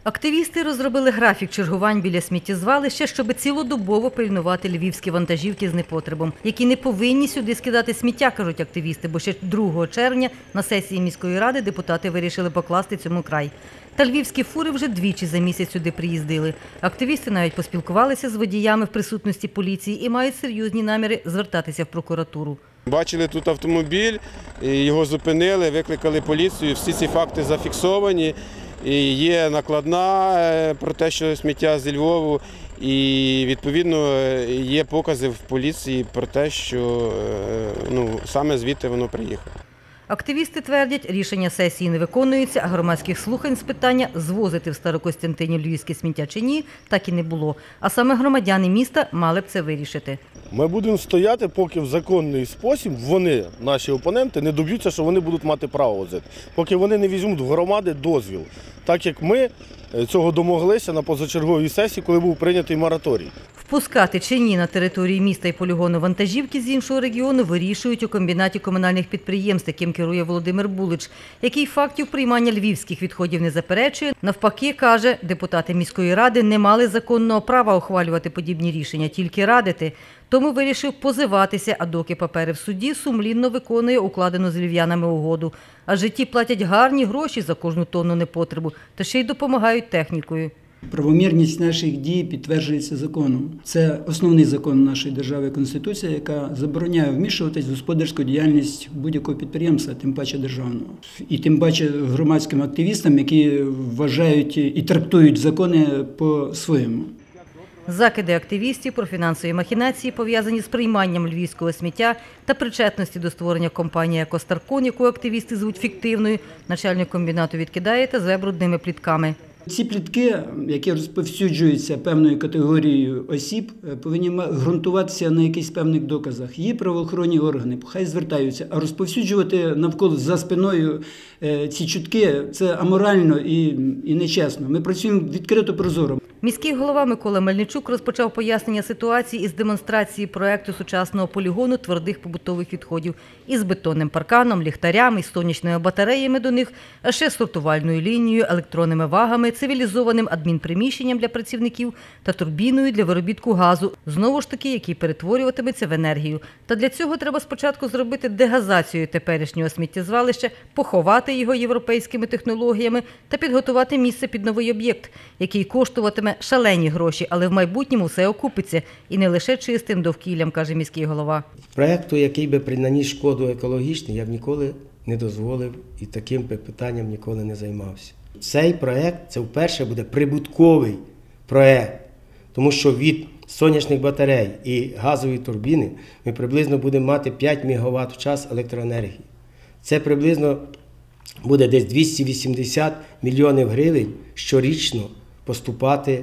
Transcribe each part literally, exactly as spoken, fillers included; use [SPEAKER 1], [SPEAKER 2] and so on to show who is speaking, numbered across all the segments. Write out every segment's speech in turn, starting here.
[SPEAKER 1] Активісти розробили графік чергувань біля сміттєзвалища, щоб цілодобово пильнувати львівські вантажівки з непотребом, які не повинні сюди скидати сміття, кажуть активісти, бо ще другого червня на сесії міської ради депутати вирішили покласти цьому край. Та львівські фури вже двічі за місяць сюди приїздили. Активісти навіть поспілкувалися з водіями в присутності поліції і мають серйозні наміри звертатися в прокуратуру.
[SPEAKER 2] Бачили тут автомобіль, його зупинили, викликали поліцію, всі ці факти зафіксовані. І є накладна про те, що сміття зі Львову, і відповідно є покази в поліції про те, що ну, саме звідти воно приїхало.
[SPEAKER 1] Активісти твердять, рішення сесії не виконується, а громадських слухань з питання звозити в Старокостянтинів львівське сміття чи ні, так і не було. А саме громадяни міста мали б це вирішити.
[SPEAKER 3] Ми будемо стояти, поки в законний спосіб вони, наші опоненти, не доб'ються, що вони будуть мати право возити. Поки вони не візьмуть в громади дозвіл. Так як ми цього домоглися на позачерговій сесії, коли був прийнятий мораторій.
[SPEAKER 1] Впускати чи ні на території міста і полігону вантажівки з іншого регіону вирішують у комбінаті комунальних підприємств, яким керує Володимир Булич, який фактів приймання львівських відходів не заперечує. Навпаки, каже, депутати міської ради не мали законного права ухвалювати подібні рішення, тільки радити. Тому вирішив позиватися, а доки папери в суді, сумлінно виконує укладену з львів'янами угоду. Адже ті платять гарні гроші за кожну тонну непотребу, та ще й допомагають технікою.
[SPEAKER 4] Правомірність наших дій підтверджується законом. Це основний закон нашої держави – Конституція, яка забороняє вмішуватись в господарську діяльність будь-якого підприємства, тим паче державного. І тим паче громадським активістам, які вважають і трактують закони по-своєму.
[SPEAKER 1] Закиди активістів про фінансові махінації, пов'язані з прийманням львівського сміття та причетності до створення компанії «Екостаркон», яку активісти звуть фіктивною, начальник комбінату відкидає та зве брудними плітками.
[SPEAKER 4] Ці плітки, які розповсюджуються певною категорією осіб, повинні ґрунтуватися на якихось певних доказах. Є правоохоронні органи, хай звертаються, а розповсюджувати навколо за спиною ці чутки – це аморально і, і нечесно. Ми працюємо відкрито, прозоро.
[SPEAKER 1] Міський голова Микола Мельничук розпочав пояснення ситуації із демонстрації проєкту сучасного полігону твердих побутових відходів із бетонним парканом, ліхтарями, сонячними батареями до них, а ще сортувальною лінією, електронними вагами, цивілізованим адмінприміщенням для працівників та турбіною для виробітку газу, знову ж таки, який перетворюватиметься в енергію. Та для цього треба спочатку зробити дегазацію теперішнього сміттєзвалища, поховати його європейськими технологіями та підготувати місце під новий об'єкт, який коштуватиме шалені гроші, але в майбутньому все окупиться. І не лише чистим довкіллям, каже міський голова.
[SPEAKER 5] Проєкту, який би принаніс шкоду екологічну, я б ніколи не дозволив і таким питанням ніколи не займався. Цей проєкт – це вперше буде прибутковий проєкт, тому що від сонячних батарей і газової турбіни ми приблизно будемо мати п'ять мегаватт в час електроенергії. Це приблизно буде десь двісті вісімдесят мільйонів гривень щорічно поступати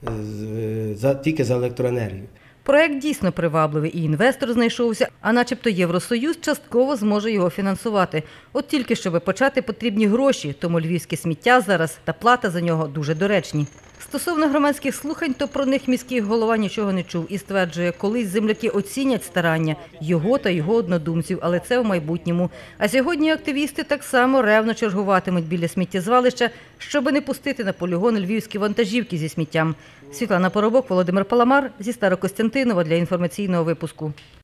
[SPEAKER 5] за, тільки за електроенергію.
[SPEAKER 1] Проєкт дійсно привабливий і інвестор знайшовся, а начебто Євросоюз частково зможе його фінансувати. От тільки щоб почати потрібні гроші, тому львівське сміття зараз та плата за нього дуже доречні. Стосовно громадських слухань, то про них міський голова нічого не чув і стверджує, колись земляки оцінять старання його та його однодумців, але це в майбутньому. А сьогодні активісти так само ревно чергуватимуть біля сміттєзвалища, щоб не пустити на полігон львівські вантажівки зі сміттям. Світлана Поробок, Володимир Паламар зі Старокостянтинова для інформаційного випуску.